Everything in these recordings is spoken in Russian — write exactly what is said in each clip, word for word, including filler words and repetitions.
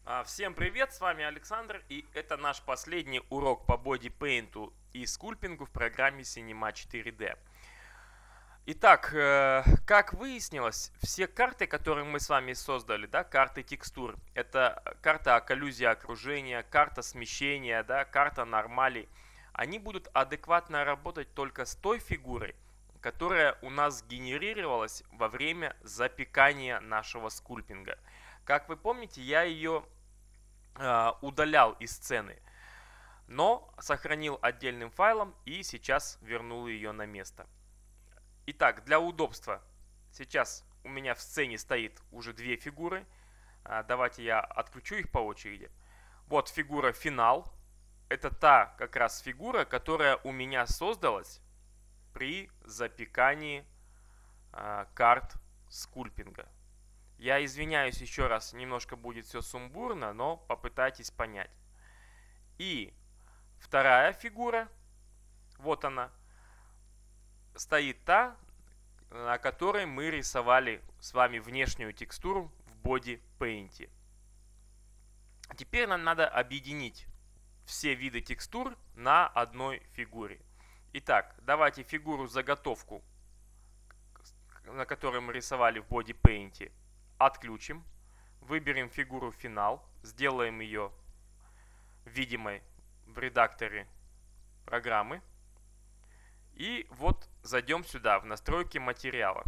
А, Всем привет, с вами Александр, и это наш последний урок по бодипейнту и скульптингу в программе Cinema четыре дэ. Итак, э, как выяснилось, все карты, которые мы с вами создали, да, карты текстур, это карта окклюзии окружения, карта смещения, да, карта нормалей, они будут адекватно работать только с той фигурой, которая у нас генерировалась во время запекания нашего скульптинга. Как вы помните, я ее э, удалял из сцены, но сохранил отдельным файлом и сейчас вернул ее на место. Итак, для удобства, сейчас у меня в сцене стоит уже две фигуры. А, Давайте я отключу их по очереди. Вот фигура финал. Это та как раз фигура, которая у меня создалась при запекании а, карт скульптинга. Я извиняюсь еще раз, немножко будет все сумбурно, но попытайтесь понять. И вторая фигура, вот она, стоит та, на которой мы рисовали с вами внешнюю текстуру в Body Paint. Теперь нам надо объединить все виды текстур на одной фигуре. Итак, давайте фигуру заготовку, на которой мы рисовали в Body Paint, отключим. Выберем фигуру финал, сделаем ее видимой в редакторе программы. И вот зайдем сюда, в настройки материала.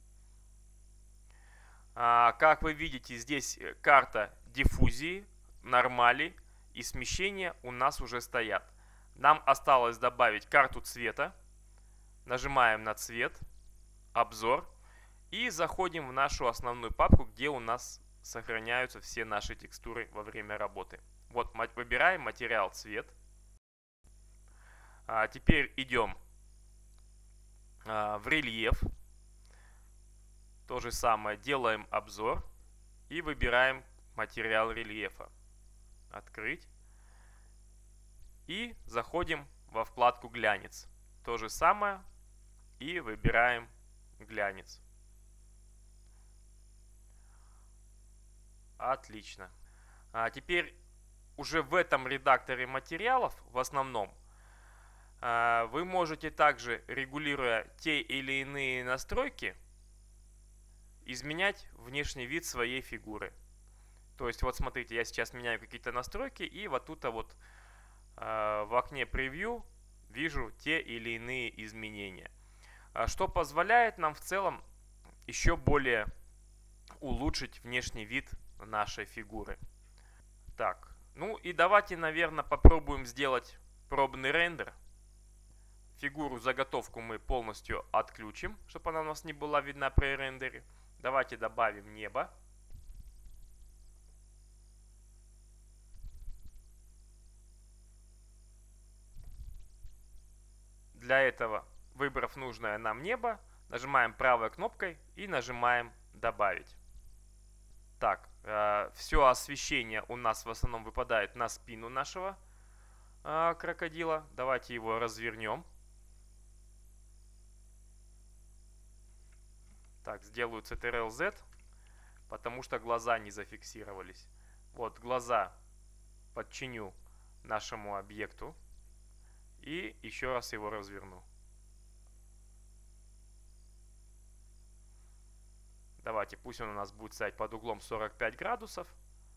А, как вы видите, здесь карта диффузии, нормали и смещения у нас уже стоят. Нам осталось добавить карту цвета. Нажимаем на цвет, обзор. И заходим в нашу основную папку, где у нас сохраняются все наши текстуры во время работы. Вот, выбираем материал цвет. А, теперь идем в рельеф. То же самое, делаем обзор и выбираем материал рельефа. Открыть. И заходим во вкладку глянец. То же самое и выбираем глянец. Отлично. А теперь уже в этом редакторе материалов в основном вы можете также, регулируя те или иные настройки, изменять внешний вид своей фигуры. То есть, вот смотрите, я сейчас меняю какие-то настройки, и вот тут вот в окне превью вижу те или иные изменения. Что позволяет нам в целом еще более улучшить внешний вид нашей фигуры. Так, ну и давайте, наверное, попробуем сделать пробный рендер. Фигуру заготовку мы полностью отключим, чтобы она у нас не была видна при рендере. Давайте добавим небо. Для этого, выбрав нужное нам небо, нажимаем правой кнопкой и нажимаем «Добавить». Так, э, все освещение у нас в основном выпадает на спину нашего э, крокодила. Давайте его развернем. Так, сделаю си ти ар эл зет, потому что глаза не зафиксировались. Вот, глаза подчиню нашему объекту. И еще раз его разверну. Давайте, пусть он у нас будет стоять под углом сорок пять градусов.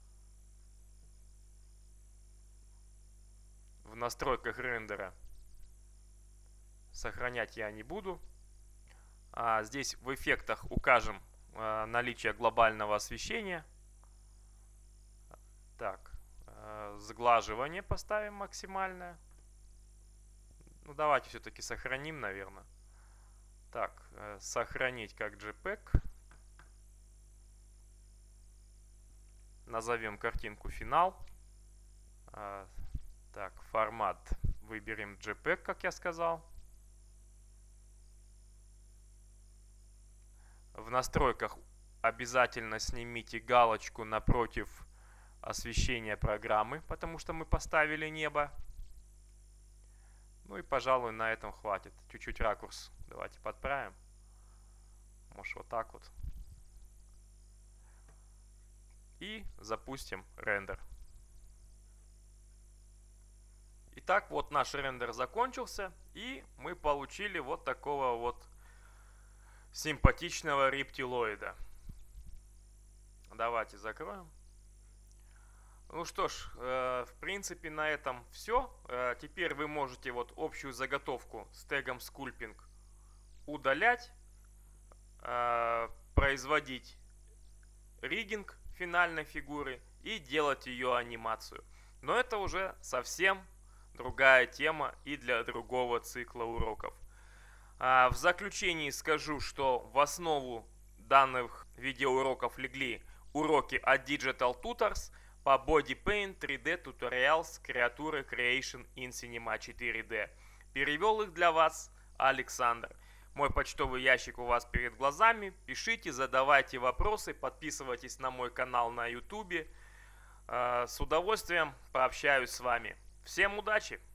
В настройках рендера сохранять я не буду. А здесь в эффектах укажем а, наличие глобального освещения. Так, а, сглаживание поставим максимальное. Ну, давайте все-таки сохраним, наверное. Так, а, сохранить как джей-пег. Назовем картинку финал. А, так, формат выберем джей-пег, как я сказал. В настройках обязательно снимите галочку напротив освещения программы, потому что мы поставили небо. Ну и, пожалуй, на этом хватит. Чуть-чуть ракурс давайте подправим. Может, вот так вот. и запустим рендер. Итак, вот наш рендер закончился, и мы получили вот такого вот симпатичного рептилоида. Давайте закроем. Ну что ж, э, в принципе на этом все. Э, теперь вы можете вот общую заготовку с тегом Sculpting удалять, э, производить риггинг финальной фигуры и делать ее анимацию. Но это уже совсем другая тема и для другого цикла уроков. А в заключении скажу, что в основу данных видеоуроков легли уроки от Digital Tutors по Body Paint три дэ Tutorials Creature Creation in Cinema четыре дэ. Перевел их для вас Александр. Мой почтовый ящик у вас перед глазами. Пишите, задавайте вопросы, подписывайтесь на мой канал на YouTube. С удовольствием пообщаюсь с вами. Всем удачи!